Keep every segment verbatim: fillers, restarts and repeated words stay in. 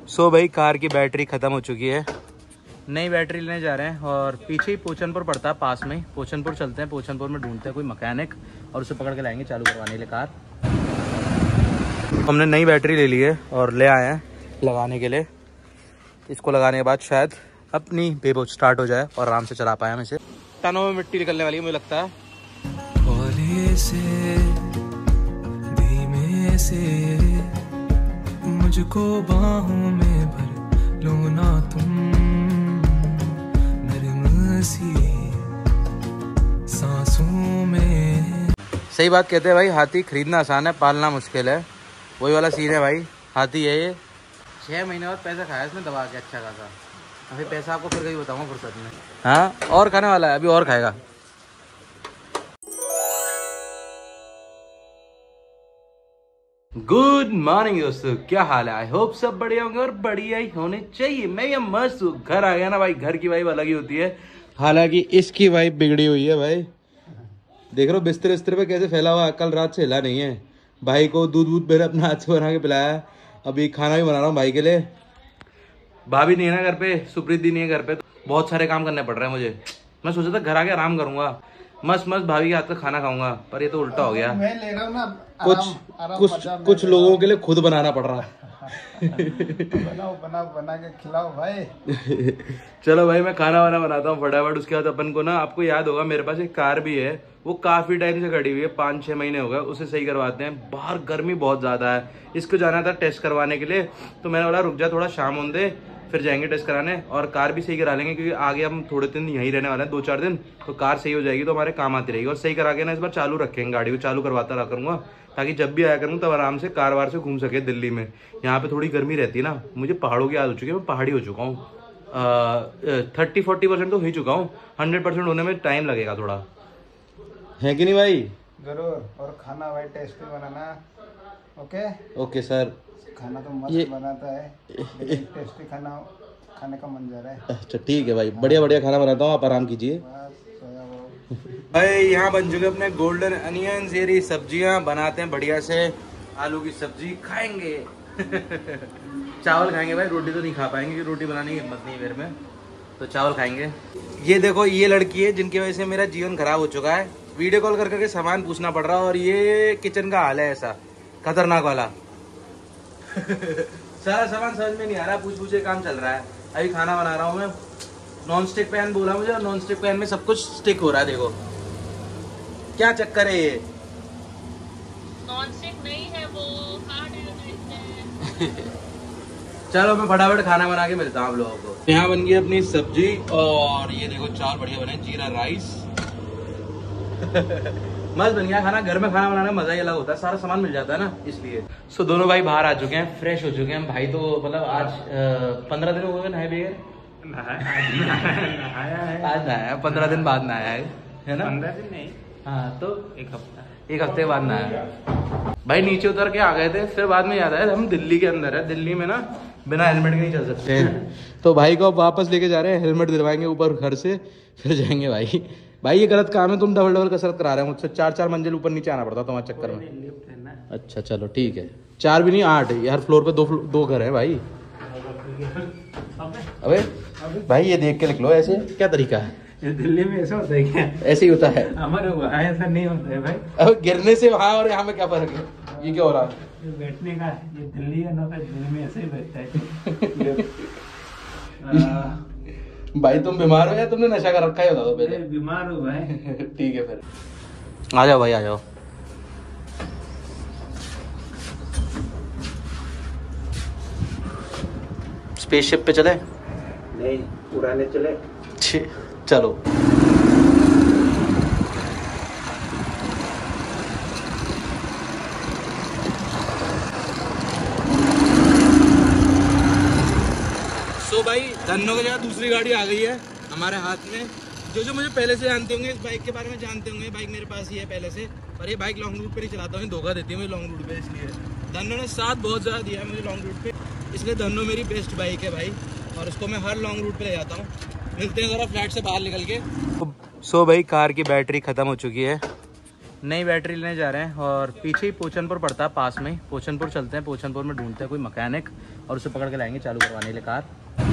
सो भाई कार की बैटरी ख़त्म हो चुकी है, नई बैटरी लेने जा रहे हैं और पीछे ही पोचनपुर पड़ता है, पास में ही पोचनपुर चलते हैं। पोचनपुर में ढूंढते हैं कोई मैकेनिक और उसे पकड़ के लाएंगे चालू करवाने के लिए कार। हमने नई बैटरी ले ली है और ले आए हैं लगाने के लिए। इसको लगाने के बाद शायद अपनी बेबो स्टार्ट हो जाए और आराम से चला पाए हम इसे। टनों में मिट्टी निकलने वाली है मुझे लगता है। से धीमे से मुझको बाहों में भर लो ना तुम, नरम सी सांसों में। सही बात कहते हैं भाई, हाथी खरीदना आसान है, पालना मुश्किल है। वही वाला सीन है भाई, हाथी है ये। छः महीने बाद पैसा खाया इसने दबा के अच्छा खासा। अभी पैसा आपको फिर कहीं बताऊंगा फुर्सत में। हाँ और खाने वाला है, अभी और खाएगा। गुड मॉर्निंग दोस्तों, क्या हाल है? आई होप सब बढ़िया होंगे और बढ़िया ही होने चाहिए। मैं ये मस्त हूँ, घर आ गया ना भाई। घर की वाइब अलग ही होती है, हालांकि इसकी वाइब बिगड़ी हुई है भाई। देख रहे हो बिस्तर बिस्तर पे कैसे फैला हुआ, कल रात से हिला नहीं है। भाई को दूध वूध मैंने अपना हाथ से बना के पिलाया, अभी खाना भी बना रहा हूँ भाई के लिए। भाभी नहीं है ना घर पे, सुप्रीत दी नहीं है घर पे, तो बहुत सारे काम करने पड़ रहे हैं मुझे। मैं सोचा था घर आके आराम करूंगा, मस्त मस्त भाभी के हाथ का खाना खाऊंगा, पर ये तो उल्टा हो गया। मैं ले रहा हूँ ना कुछ आराम, कुछ कुछ लोगों के लिए खुद बनाना पड़ रहा है। बनाओ बनाओ बना के खिलाओ भाई। चलो भाई मैं खाना वाना बनाता हूँ फटाफट। उसके बाद अपन को ना, आपको याद होगा मेरे पास एक कार भी है, वो काफी टाइम से खड़ी हुई है, पाँच छह महीने हो गए, उसे सही करवाते हैं। बाहर गर्मी बहुत ज्यादा है, इसको जाना था टेस्ट करवाने के लिए, तो मैंने बोला रुक जा थोड़ा शाम होने दे, फिर जाएंगे टेस्ट कराने और कार भी सही करा लेंगे, क्योंकि आगे हम थोड़े दिन यहीं रहने वाले हैं, दो चार दिन, तो कार सही हो जाएगी तो हमारे काम आती रहेगी। और सही करा के ना इस बार चालू रखेंगे, गाड़ी को चालू करवाता रहा करूँगा, ताकि जब भी आया करूँ तब आराम से कार वार से घूम सके दिल्ली में। यहाँ पे थोड़ी गर्मी रहती है ना, मुझे पहाड़ों की याद हो चुकी है, मैं पहाड़ी हो चुका हूँ। थर्टी फोर्टी परसेंट तो हो ही चुका हूँ, हंड्रेड परसेंट होने में टाइम लगेगा थोड़ा, है कि नहीं भाई? जरूर। और खाना भाई टेस्टी बनाना। Okay okay sir. खाना तो मस्त बनाता है, टेस्टी खाना खाने का मन जा रहा है। अच्छा ठीक है भाई, बढ़िया बढ़िया खाना बनाता हूँ, आप आराम कीजिए भाई। यहाँ बन चुके अपने गोल्डन अनियंस, ये सब्जियाँ बनाते हैं बढ़िया से। आलू की सब्जी खाएंगे। चावल खाएंगे भाई, रोटी तो नहीं खा पाएंगे क्योंकि रोटी बनाने की हिम्मत नहीं है मेरे में, तो चावल खाएंगे। ये देखो ये लड़की है जिनकी वजह से मेरा जीवन खराब हो चुका है। वीडियो कॉल कर करके सामान पूछना पड़ रहा है, और ये किचन का हाल है ऐसा खतरनाक वाला। सारा सामान समझ में नहीं आ रहा, पूछ पूछे काम चल रहा है। अभी खाना बना रहा हूँ मैं, नॉन स्टिक पैन बोला मुझे, और नॉन स्टिक पैन में सब कुछ स्टिक हो रहा है। देखो क्या चक्कर है, ये नॉन स्टिक नहीं है, वो हार्ड है। चलो मैं फटाफट खाना बना के मिलता हूँ आप लोगों को। यहाँ बन गई अपनी सब्जी, और ये देखो चावल बढ़िया बने, जीरा राइस। मस्त बन गया खाना। घर में खाना बनाने में मजा ही अलग होता है, सारा सामान मिल जाता है ना, इसलिए। सो so, दोनों भाई बाहर आ चुके हैं, फ्रेश हो चुके हैं भाई। तो मतलब आज पंद्रह दिन हो गए नहाए बगैर, आज नहाया, पंद्रह दिन बाद नहाया है ना? पंद्रह दिन नहीं, हाँ तो एक हफ्ता एक हफ्ते बाद नहाया भाई। नीचे उतर के आ गए थे, फिर बाद में याद आया हम दिल्ली के अंदर है, दिल्ली में ना बिना हेलमेट के नहीं चल सकते हैं। तो भाई को वापस लेके जा रहे हैं, हेलमेट दिलवाएंगे ऊपर घर से, फिर जाएंगे भाई। भाई ये गलत काम है, तुम डबल डबल कसरत करा रहे हो मुझसे। चार चार मंजिल ऊपर नीचे आना पड़ता तुम्हारे चक्कर में। अच्छा चलो ठीक है, चार भी नहीं आठ, हर फ्लोर पे दो दो घर है भाई। अबे भाई ये देख के लिख लो, ऐसे क्या तरीका है? ये दिल्ली में ऐसा होता है क्या? ऐसे ही होता है हमारे वहाँ, ऐसा नहीं होता है भाई। अब गिरने से वहाँ और यहाँ में क्या फर्क है? ये क्या हो रहा है? ये बैठने का, ये दिल्ली है ना, दिल्ली में ऐसे ही बैठता है। भाई तुम बीमार हो या तुमने नशा कर रखा है? बता दो पहले। बीमार हो भाई। ठीक है फिर आ जाओ भाई, आ जाओ। स्पेसशिप पे चले? नहीं, पुराने चले। चलो। तो भाई धन्नो की जगह दूसरी गाड़ी आ गई है हमारे हाथ में। जो जो मुझे पहले से जानते होंगे, इस बाइक के बारे में जानते होंगे, बाइक मेरे पास ही है पहले से, पर ये बाइक लॉन्ग रूट पे नहीं चलाता हूँ, धोखा देती है मुझे लॉन्ग रूट पे। इसलिए धन्नो ने साथ बहुत ज़्यादा दिया है मुझे लॉन्ग रूट पे, इसलिए धन्नो मेरी बेस्ट बाइक है भाई, और उसको मैं हर लॉन्ग रूट पे ले जाता हूँ। मिलते हैं ज़रा फ्लैट से बाहर निकल के। सो भाई कार की बैटरी ख़त्म हो चुकी है, नई बैटरी लेने जा रहे हैं और पीछे ही पोचनपुर पड़ता है, पास में ही पोचनपुर चलते हैं। पोचनपुर में ढूंढते हैं कोई मैकेनिक और उसे पकड़ के लाएंगे चालू करवाने के लिए कार।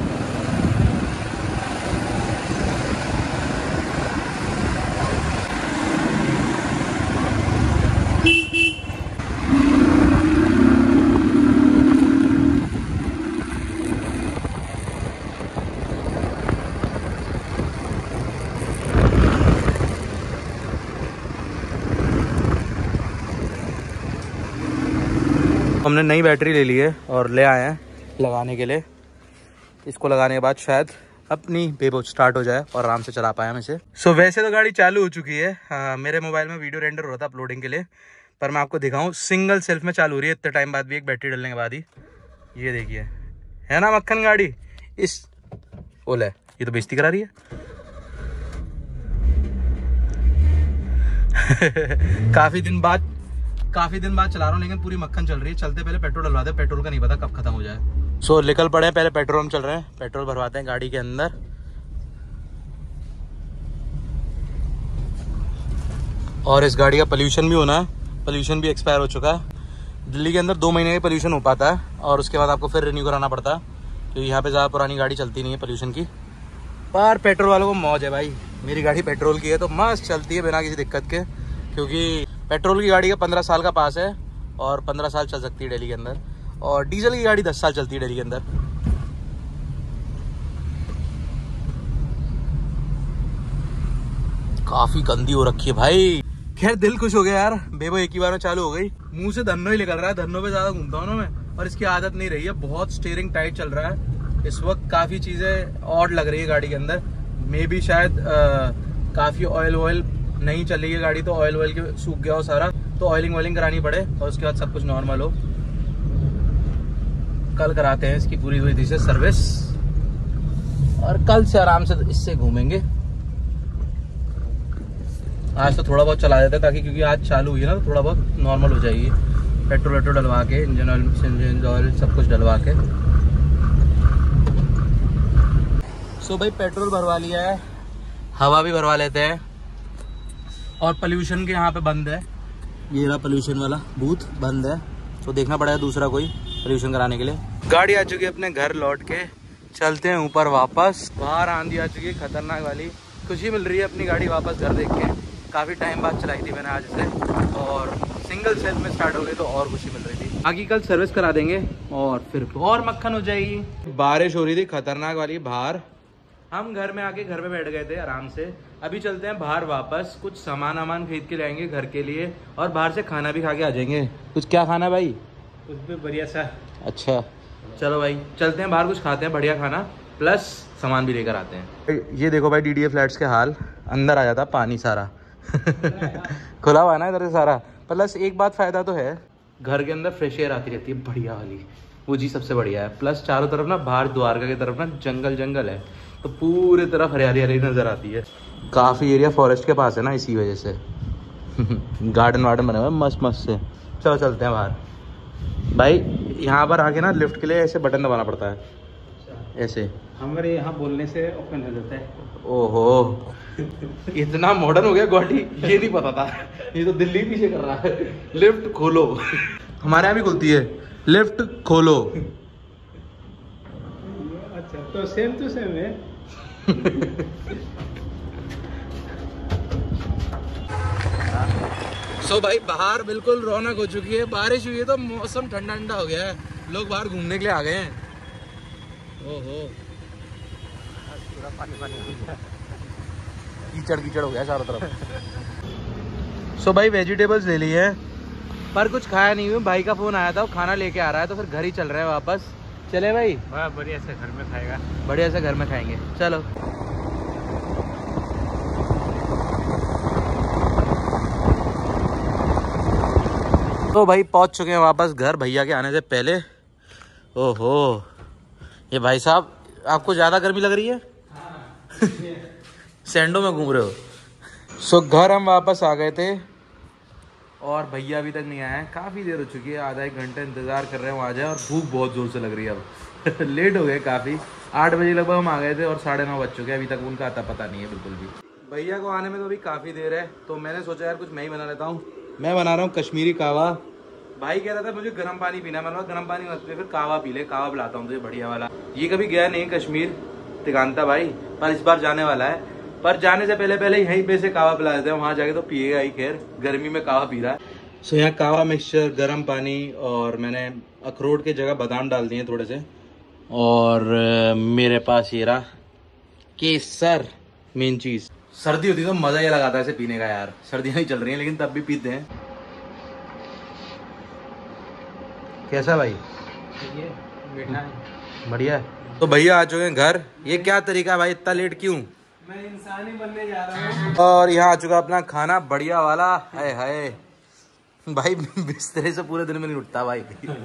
हमने नई बैटरी ले ली है और ले आए हैं लगाने के लिए। इसको लगाने के बाद शायद अपनी बेबो स्टार्ट हो जाए और आराम से चला पाए हम इसे। सो so, वैसे तो गाड़ी चालू हो चुकी है। हाँ, मेरे मोबाइल में वीडियो रेंडर हो रहा था अपलोडिंग के लिए, पर मैं आपको दिखाऊं सिंगल सेल्फ में चालू हो रही है इतने टाइम बाद भी, एक बैटरी डलने के बाद ही। ये देखिए, है ना मक्खन गाड़ी। इस ओले ये तो बेइज्जती करा रही है। काफी दिन बाद काफी दिन बाद चला रहा हूँ, लेकिन पूरी मक्खन चल रही है। चलते पहले पेट्रोल डलवाते हैं, पेट्रोल का नहीं पता कब खत्म हो जाए। सो so, निकल पड़े हैं, पहले पेट्रोल हम चल रहे हैं, पेट्रोल भरवाते हैं गाड़ी के अंदर। और इस गाड़ी का पोल्यूशन भी होना है, पोल्यूशन भी एक्सपायर हो चुका है। दिल्ली के अंदर दो महीने का पोल्यूशन हो पाता है और उसके बाद आपको फिर रिन्यू कराना पड़ता है, क्योंकि यहाँ पे ज़्यादा पुरानी गाड़ी चलती नहीं है पोल्यूशन की। पर पेट्रोल वालों को मौज है भाई, मेरी गाड़ी पेट्रोल की है तो मस्त चलती है बिना किसी दिक्कत के, क्योंकि पेट्रोल की गाड़ी का पंद्रह साल का पास है और पंद्रह साल चल सकती है दिल्ली के अंदर, और डीजल की गाड़ी दस साल चलती है दिल्ली के अंदर। काफी गंदी हो रखी है भाई। खैर दिल खुश हो गया यार, बेबो एक ही बार में चालू हो गई। मुंह से धन्नो ही निकल रहा है, धन्नो पे ज्यादा घूमता हूँ ना मैं, और इसकी आदत नहीं रही है। बहुत स्टीयरिंग टाइट चल रहा है इस वक्त, काफी चीजें ऑड लग रही है गाड़ी के अंदर। मे बी शायद आ, काफी ऑयल वॉयल नहीं चल रही है गाड़ी, तो ऑयल वॉयल के सूख गया हो सारा, तो ऑयलिंग वॉयलिंग करानी पड़े और उसके बाद सब कुछ नॉर्मल हो। कल कराते हैं इसकी पूरी हुई थी से सर्विस, और कल से आराम से इससे घूमेंगे। आज तो थोड़ा बहुत चला देते हैं ताकि, क्योंकि आज चालू हुई है ना, तो थोड़ा बहुत नॉर्मल हो जाएगी। पेट्रोल वेट्रोल डलवा के, इंजन ऑयल इंजन ऑयल सब कुछ डलवा के। सो भाई पेट्रोल भरवा लिया है, हवा भी भरवा लेते हैं, और पोल्यूशन के यहाँ पे बंद है, ये रहा पोल्यूशन वाला बूथ बंद है, तो देखना पड़ेगा दूसरा कोई पोल्यूशन कराने के लिए। गाड़ी आ चुकी है अपने घर लौट के, चलते हैं ऊपर वापस। बाहर आंधी आ चुकी है खतरनाक वाली, खुशी मिल रही है अपनी गाड़ी वापस घर देख के। काफ़ी टाइम बाद चलाई थी मैंने आज इसे, और सिंगल सेल्फ में स्टार्ट हो गई तो और खुशी मिल रही थी। आगे कल सर्विस करा देंगे और फिर और मक्खन हो जाएगी। बारिश हो रही थी खतरनाक वाली बाहर, हम घर में आके घर में बैठ गए थे आराम से। अभी चलते हैं बाहर वापस, कुछ सामान वामान खरीद के लाएंगे घर के लिए, और बाहर से खाना भी खा के आ जाएंगे। कुछ क्या खाना भाई? कुछ भी बढ़िया सा। अच्छा चलो भाई चलते हैं बाहर, कुछ खाते हैं बढ़िया खाना, प्लस सामान भी लेकर आते हैं। ये देखो भाई डी डी ए फ्लैट्स के हाल, अंदर आ जाता पानी सारा खुला हुआ है ना इधर से सारा। प्लस एक बात फ़ायदा तो है, घर के अंदर फ्रेश एयर आती रहती है बढ़िया वाली, वो जी सबसे बढ़िया है। प्लस चारों तरफ ना, बाहर द्वारका की तरफ ना जंगल जंगल है, तो पूरे तरफ हरियाली हरियाली नज़र आती है। काफ़ी एरिया फॉरेस्ट के पास है ना, इसी वजह से गार्डन वार्डन बने हुए हैं मस्त मस्त से। चलो चलते हैं बाहर भाई। यहाँ पर आके ना लिफ्ट के लिए ऐसे बटन दबाना पड़ता है, ऐसे हमारे यहाँ बोलने से ओपन हो जाता है। ओहो इतना मॉडर्न हो गया गुवाहाटी, ये नहीं पता था। ये तो दिल्ली पीछे कर रहा है। लिफ्ट खोलो, हमारे यहाँ भी खुलती है, लिफ्ट खोलो। अच्छा तो सेम टू सेम है। सो so भाई बाहर बिल्कुल रौनक हो चुकी है, बारिश हुई है तो मौसम ठंडा ठंडा हो गया है, लोग बाहर घूमने के लिए आ गए हैं। ओहो पूरा पानी पानी हो गया, कीचड़ कीचड़ हो गया चारों तरफ। सो so भाई वेजिटेबल्स ले ली है, पर कुछ खाया नहीं हुआ। भाई का फोन आया था, वो खाना लेके आ रहा है, तो फिर घर ही चल रहे हैं वापस। चले भाई, वाह बढ़िया से घर में खाएगा, बढ़िया से घर में खाएंगे। चलो तो भाई पहुंच चुके हैं वापस घर भैया के आने से पहले। ओहो ये भाई साहब आपको ज्यादा गर्मी लग रही है? सैंडो में घूम रहे हो। सो घर हम वापस आ गए थे और भैया अभी तक नहीं आए हैं, काफ़ी देर हो चुकी है, आधा एक घंटा इंतज़ार कर रहे हैं वो आ जाए, और भूख बहुत ज़ोर से लग रही है अब। लेट हो गए काफ़ी, आठ बजे लगभग हम आ गए थे और साढ़े नौ बज चुके हैं, अभी तक उनका आता पता नहीं है बिल्कुल भी। भैया को आने में तो अभी काफ़ी देर है, तो मैंने सोचा यार कुछ मैं ही बना लेता हूँ। मैं बना रहा हूँ कश्मीरी कावा। भाई कह रहा था मुझे गर्म पानी पीना, मैंने कहा गर्म पानी मत पी, फिर कावा पी ले, कावा पिलाता हूँ तुझे बढ़िया वाला। ये कभी गया नहीं कश्मीर तिगानता भाई, पर इस बार जाने वाला है। पर जाने से पहले पहले यहीं पे से कावा पिला देते हैं, वहाँ जाके तो पिएगा ही। खैर गर्मी में कावा पी रहा है। सो यहाँ कावा मिक्सचर, गर्म पानी, और मैंने अखरोट की जगह बादाम डाल दिए थोड़े से, और मेरे पास ये रहा केसर। मेन चीज, सर्दी होती तो मजा ही लगाता है इसे पीने का यार। सर्दियाँ नहीं चल रही हैं लेकिन तब भी पीते हैं। कैसा भाई? ये मीठा है, बढ़िया है। तो भैया आ चुके हैं घर। ये क्या तरीका है भाई, इतना लेट क्यों? मैं इंसान ही बनने जा रहा हूँ। और यहाँ आ चुका अपना खाना बढ़िया वाला। हाय हाय भाई, बिस्तर से पूरे दिन में नहीं उठता भाई।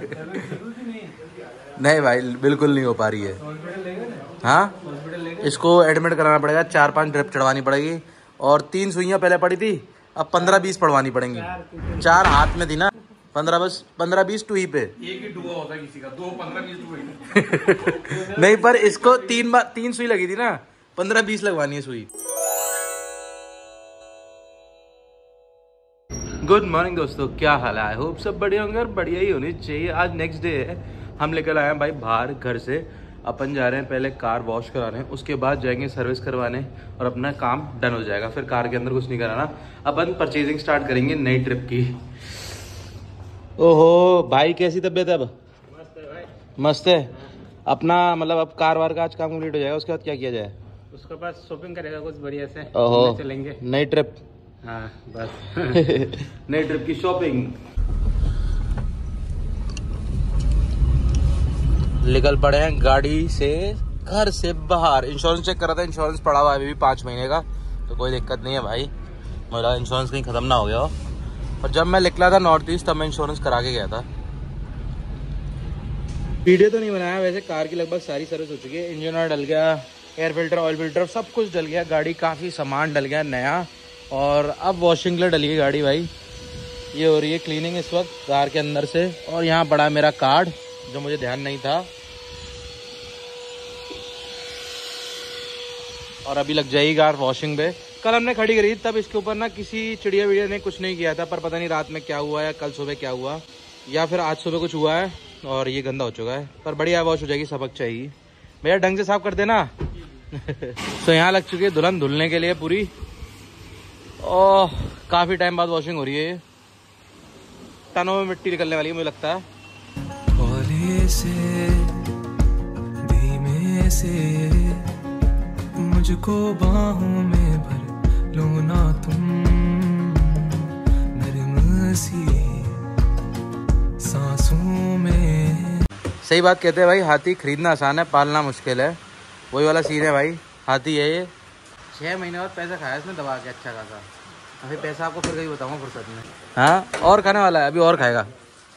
नहीं भाई बिल्कुल नहीं हो पा रही है। हाँ, इसको एडमिट कराना पड़ेगा, चार पांच ड्रिप चढ़वानी पड़ेगी, और तीन सुइयां पहले पड़ी थी, अब पंद्रह बीस पड़वानी पड़ेंगी। चार हाथ में थी ना, पंद्रह बस पंद्रह बीस टू ही पे। एक ही डुआ होता है किसी का, दो पंद्रह बीस डुआ। नहीं, पर इसको तीन बार तीन सुई लगी थी ना, पंद्रह बीस लगवानी है सुई। गुड मॉर्निंग दोस्तों, क्या हाल है? आई होप सब बढ़िया होंगे और बढ़िया ही होनी चाहिए। आज नेक्स्ट डे है, हम लेकर आए हैं भाई बाहर घर से। अपन जा रहे हैं पहले कार वॉश कराने, उसके बाद जाएंगे सर्विस करवाने और अपना काम डन हो जाएगा। फिर कार के अंदर कुछ नहीं कराना, अपन परचेजिंग स्टार्ट करेंगे नई ट्रिप की। ओहो भाई, कैसी तबीयत है अब? मस्त है भाई, मस्त है। अपना मतलब अब कार वार का आज काम कंप्लीट हो जाएगा, उसके बाद क्या किया जाए? उसके बाद शॉपिंग करेगा कुछ बढ़िया से, ओहो, चलेंगे नई ट्रिप। हाँ बस। नई ट्रिप की शॉपिंग। निकल पड़े हैं गाड़ी से घर से बाहर। इंश्योरेंस चेक करा था, इंश्योरेंस पड़ा हुआ है अभी भी पाँच महीने का, तो कोई दिक्कत नहीं है भाई। मेरा इंश्योरेंस कहीं खत्म ना हो गया हो। और जब मैं निकला था नॉर्थ ईस्ट तब मैं इंश्योरेंस करा के गया था। वीडियो तो नहीं बनाया वैसे, कार की लगभग सारी सर्विस हो चुकी है। इंजन ऑयल डल गया, एयर फिल्टर, ऑयल फिल्टर सब कुछ डल गया, गाड़ी काफ़ी सामान डल गया नया। और अब वॉशिंग के लिए डली है गाड़ी भाई। ये हो रही है क्लीनिंग इस वक्त कार के अंदर से। और यहाँ पड़ा मेरा कार्ड जो मुझे ध्यान नहीं था, और अभी लग जाएगी कार वॉशिंग पे। कल हमने खड़ी करी तब इसके ऊपर ना किसी चिड़िया विड़िया ने कुछ नहीं किया था, पर पता नहीं रात में क्या हुआ या कल सुबह क्या हुआ या फिर आज सुबह कुछ हुआ है और ये गंदा हो चुका है। पर बढ़िया वॉश हो जाएगी, सबक चाहिए भैया, ढंग से साफ कर देना। तो यहाँ लग चुकी है दुल्हन धुलने के लिए पूरी। ओह, काफी टाइम बाद वॉशिंग हो रही है। टनों में मिट्टी निकलने वाली है मुझे लगता है। हौले से धीमे से मुझको बाहों में भर लो ना तुम, नरम सी सांसों में। सही बात कहते हैं भाई, हाथी खरीदना आसान है, पालना मुश्किल है। वही वाला सीन है भाई, हाथी है ये। छह महीने बाद पैसा खाया इसने दबा के अच्छा खासा। अभी पैसा आपको फिर कहीं बताऊंगा फुर्सत में। हाँ, और खाने वाला है, अभी और खाएगा।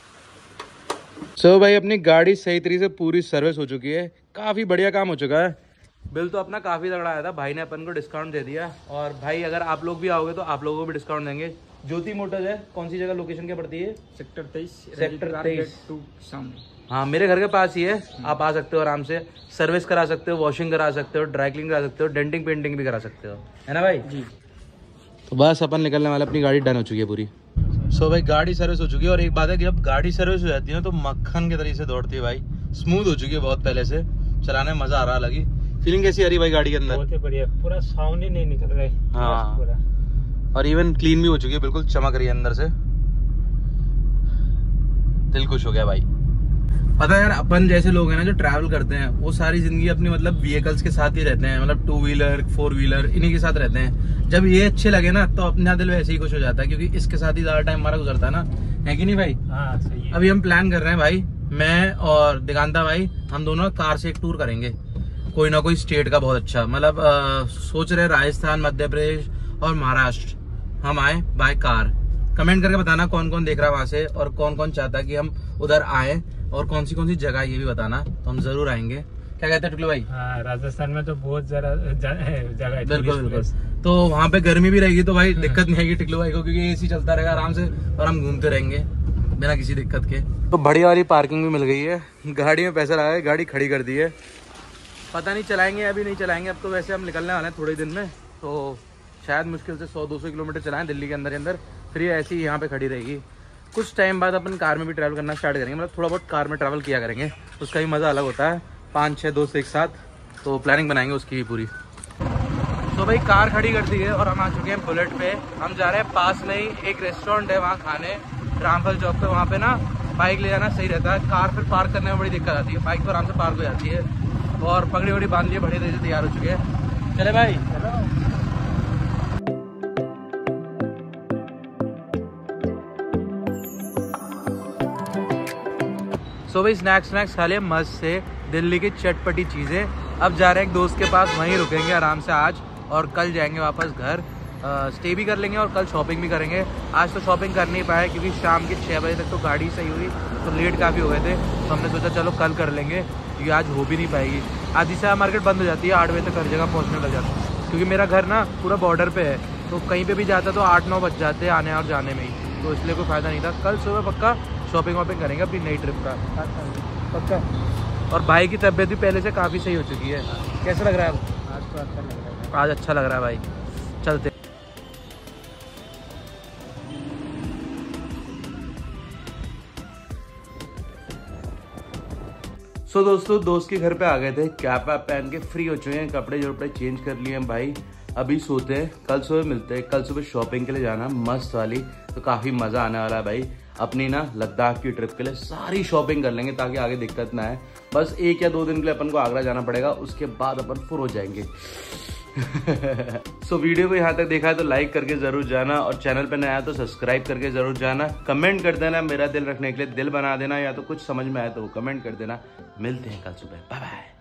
सो so भाई, अपनी गाड़ी सही तरीके से पूरी सर्विस हो चुकी है, काफ़ी बढ़िया काम हो चुका है। बिल तो अपना काफ़ी तगड़ा आया था, भाई ने अपन को डिस्काउंट दे दिया। और भाई अगर आप लोग भी आओगे तो आप लोगों को भी डिस्काउंट देंगे। ज्योति मोटर्स है, कौन सी जगह लोकेशन क्या पड़ती है? सेक्टर तेईस, सेक्टर तेईस टू सामने। हाँ, मेरे घर के पास ही है। आप आ सकते हो आराम से, सर्विस करा सकते हो, वॉशिंग करा सकते हो, ड्राई क्लीन करा सकते हो, डेंटिंग पेंटिंग भी करा सकते हो, है ना भाई? जी। तो बस अपन निकलने वाले, अपनी गाड़ी डन हो चुकी है पूरी। सो so भाई, गाड़ी सर्विस हो चुकी है। और एक बात है कि जब गाड़ी सर्विस हो जाती है तो मक्खन के तरीके से दौड़ती है भाई, स्मूथ हो चुकी है बहुत पहले से, चलाने में मजा आ रहा। लगी फीलिंग कैसी आ रही भाई गाड़ी के अंदर? बहुत ही बढ़िया, पूरा साउंड ही नहीं निकल रहा है। हाँ, पूरा। और इवन क्लीन भी हो चुकी है, बिल्कुल चमक रही है अंदर से। दिल खुश हो गया भाई। पता है यार, अपन जैसे लोग हैं ना जो ट्रैवल करते हैं, वो सारी जिंदगी अपनी मतलब व्हीकल्स के साथ ही रहते हैं, मतलब टू व्हीलर, फोर व्हीलर, इन्हीं के साथ रहते हैं। जब ये अच्छे लगे ना तो अपना दिल वैसे ही खुश हो जाता है, क्योंकि इसके साथ ही ज्यादा टाइम हमारा गुजरता है ना, है कि नहीं भाई? हाँ सही है। अभी हम प्लान कर रहे हैं भाई, मैं और दिगांता भाई, हम दोनों कार से एक टूर करेंगे, कोई ना कोई स्टेट का बहुत अच्छा। मतलब सोच रहे राजस्थान, मध्य प्रदेश और महाराष्ट्र हम आए बाय कार। कमेंट करके बताना कौन कौन देख रहा है वहां से, और कौन कौन चाहता है कि हम उधर आए, और कौन सी कौन सी जगह ये भी बताना, तो हम जरूर आएंगे। क्या कहते हैं टुकलू भाई? हाँ, राजस्थान में तो बहुत जरा जगह है। बिल्कुल बिल्कुल। तो वहाँ पे गर्मी भी रहेगी तो भाई दिक्कत नहीं आएगी टिकलू भाई को, क्योंकि एसी चलता रहेगा आराम से और हम घूमते रहेंगे बिना किसी दिक्कत के। तो बढ़िया वाली पार्किंग भी मिल गई है, गाड़ी में पैसा लगा है, गाड़ी खड़ी कर दी है। पता नहीं चलाएंगे अभी नहीं चलाएंगे, अब तो वैसे हम निकलने वाले हैं थोड़े दिन में, तो शायद मुश्किल से सौ दो सौ किलोमीटर चलाएं दिल्ली के अंदर अंदर, फिर ये ऐसी यहाँ पे खड़ी रहेगी। कुछ टाइम बाद अपन कार में भी ट्रैवल करना स्टार्ट करेंगे, मतलब थोड़ा बहुत कार में ट्रैवल किया करेंगे, उसका भी मज़ा अलग होता है, पाँच छः दोस्त एक साथ, तो प्लानिंग बनाएंगे उसकी भी पूरी। तो भाई कार खड़ी कर दी है और हम आ चुके हैं बुलेट पे। हम जा रहे हैं पास में ही एक रेस्टोरेंट है वहाँ खाने, रामफल चौक पे। वहाँ पे ना बाइक ले जाना सही रहता है, कार फिर पार्क करने में बड़ी दिक्कत आती है, बाइक तो आराम से पार्क हो जाती है। और पगड़ी वगड़ी बांध लिए, बड़े देर से तैयार हो चुके हैं। चले भाई चलो। सो भाई स्नैक्स स्नैक्स खा लिए मस्त से, दिल्ली की चटपटी चीज़ें। अब जा रहे हैं एक दोस्त के पास, वहीं रुकेंगे आराम से आज, और कल जाएंगे वापस घर, स्टे भी कर लेंगे और कल शॉपिंग भी करेंगे। आज तो शॉपिंग कर नहीं पाए क्योंकि शाम के छः बजे तक तो गाड़ी सही हुई, तो लेट काफ़ी हो गए थे, तो हमने सोचा चलो कल कर लेंगे क्योंकि आज हो भी नहीं पाएगी। आधी से मार्केट बंद हो जाती है, आठ बजे तक हर जगह पहुँचने लग जाता है, क्योंकि मेरा घर ना पूरा बॉर्डर पे है, तो कहीं पे भी जाता तो आठ नौ बज जाते हैं आने और जाने में ही, तो इसलिए कोई फ़ायदा नहीं था। कल सुबह पक्का शॉपिंग वॉपिंग करेंगे अपनी नई ट्रिप का पक्का। और भाई की तबीयत भी पहले से काफ़ी सही हो चुकी है। कैसा लग रहा है आज? तो अच्छा लग रहा है, आज अच्छा लग रहा है भाई। चलते। सो so, दोस्तों दोस्त के घर पे आ गए थे, कैप वैप पहन के फ्री हो चुके हैं, कपड़े जोड़े चेंज कर लिए हैं भाई। अभी सोते हैं, कल सुबह मिलते हैं। कल सुबह शॉपिंग के लिए जाना मस्त वाली, तो काफ़ी मज़ा आने वाला है भाई। अपनी ना लद्दाख की ट्रिप के लिए सारी शॉपिंग कर लेंगे ताकि आगे दिक्कत ना आए। बस एक या दो दिन के लिए अपन को आगरा जाना पड़ेगा, उसके बाद अपन फुर हो जाएंगे। सो so, वीडियो को यहाँ तक देखा है तो लाइक करके जरूर जाना, और चैनल पे नया है तो सब्सक्राइब करके जरूर जाना। कमेंट कर देना, मेरा दिल रखने के लिए दिल बना देना, या तो कुछ समझ में आया तो वो कमेंट कर देना। मिलते हैं कल सुबह, बाय बाय।